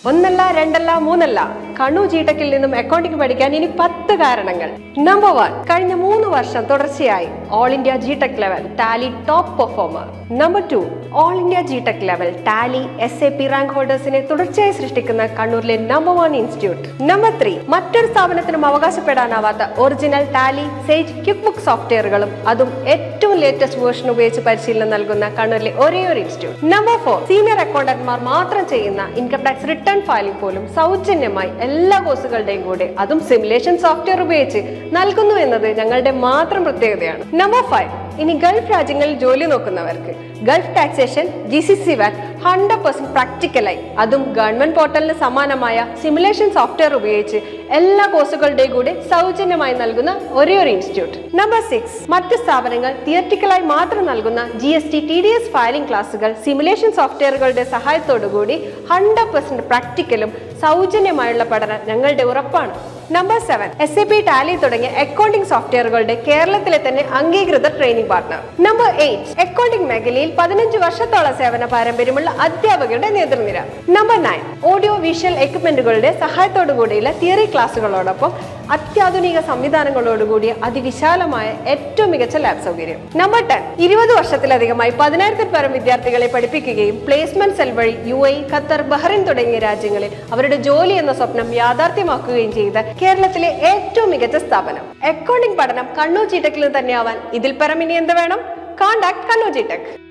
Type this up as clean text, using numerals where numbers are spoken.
ഒന്നല്ല രണ്ടല്ല മൂന്നല്ല, കണ്ണൂർ ജിടെക്കിൽ നിന്നും അക്കൗണ്ടിംഗ് പഠിക്കാൻ ഇനി 10 കാരണങ്ങൾ. നമ്പർ 1, കഴിഞ്ഞ 3 വർഷം തുടർച്ചയായി all India G-Tec level Tally top performer. Number 2, all India G-Tec level Tally SAP rank ഹോൾഡേഴ്സിനെ തുടർച്ചയായി സൃഷ്ടിക്കുന്ന കണ്ണൂരിലെ നമ്പർ 1 ഇൻസ്റ്റിറ്റ്യൂട്ട്. നമ്പർ 3, മറ്റൊരു സ്ഥാപനത്തിനും അവകാശപ്പെടാനാവാത്ത original Tally, Sage, QuickBook സോഫ്റ്റ്വെയറുകളും അതും ഏറ്റവും ലേറ്റസ്റ്റ് വേർഷൻ ഉപയോഗിച്ച് പരിശീലനം നൽകുന്ന കണ്ണൂരിലെ ഒരേയൊരു ഇൻസ്റ്റിറ്റ്യൂട്ട്. നമ്പർ 4, സീനിയർ അക്കൗണ്ടന്റ്മാർ മാത്രം ചെയ്യുന്ന ഇൻകം ടാക്സ് റിട്ടേൺ ഫയലിംഗ് പോലും സൗജന്യമായി എല്ലാ കോഴ്സുകളുടെയും കൂടെ അതും സിമുലേഷൻ സോഫ്റ്റ്വെയർ ഉപയോഗിച്ച് നൽകുന്നു എന്നത് ഞങ്ങളുടെ മാത്രം പ്രത്യേകതയാണ്. നമ്പർ 5, ഇനി ഗൾഫ് രാജ്യങ്ങളിൽ ജോലി നോക്കുന്നവർക്ക് ഗൾഫ് ടാക്സേഷൻ, GCC VAT 100% പ്രാക്ടിക്കലായി അതും ഗവൺമെന്റ് പോർട്ടലിന് സമാനമായ സിമുലേഷൻ സോഫ്റ്റ്വെയർ ഉപയോഗിച്ച് എല്ലാ കോഴ്സുകളുടെയും കൂടെ സൗജന്യമായി നൽകുന്ന ഒരേയൊരു ഇൻസ്റ്റിറ്റ്യൂട്ട്. നമ്പർ 6, മറ്റ് സ്ഥാപനങ്ങൾ തിയറിറ്റിക്കലായി മാത്രം നൽകുന്ന GST, TDS ഫയലിംഗ് ക്ലാസുകൾ സിമുലേഷൻ സോഫ്റ്റ്വെയറുകളുടെ സഹായത്തോടുകൂടി 100% പ്രാക്ടിക്കലും സൗജന്യമായുള്ള പഠനം ഞങ്ങളുടെ ഉറപ്പാണ്. നമ്പർ 7, SAP ടാലി തുടങ്ങിയ അക്കൗണ്ടിംഗ് സോഫ്റ്റ്വെയറുകളുടെ കേരളത്തിലെ തന്നെ അംഗീകൃത ട്രെയിനിംഗ് പാർട്ണർ. നമ്പർ 8, അക്കൗണ്ടിംഗ് മേഖലയിൽ 15 വർഷത്തോളം സേവന പാരമ്പര്യമുള്ള അധ്യാപകരുടെ നേതൃനിര. നമ്പർ 9, ഓഡിയോ വിഷ്വൽ എക്യുപ്മെന്റുകളുടെ സഹായത്തോടുകൂടിയുള്ള തിയറി ക്ലാസുകളോടൊപ്പം അത്യാധുനിക സംവിധാനങ്ങളോടുകൂടിയ അതിവിശാലമായ ഏറ്റവും മികച്ച ലാബ് സൗകര്യം. നമ്പർ 10, 20 വർഷത്തിലധികമായി 10,000-ൽ പരം വിദ്യാർത്ഥികളെ പഠിപ്പിക്കുകയും പ്ലേസ്മെന്റ് സെൽ വഴി UAE, ഖത്തർ, ബഹ്റൈൻ തുടങ്ങിയ രാജ്യങ്ങളിൽ അവരുടെ ജോലി എന്ന സ്വപ്നം യാഥാർത്ഥ്യമാക്കുകയും ചെയ്ത കേരളത്തിലെ ഏറ്റവും മികച്ച സ്ഥാപനം. അക്കൗണ്ടിംഗ് പഠനം കണ്ണൂർ ജിടെക്കിൽ തന്നെയാവാൻ ഇതിൽ പരം ഇനി എന്ത് വേണം? കോൺടാക്ട് കണ്ണൂർ ജിടെക്.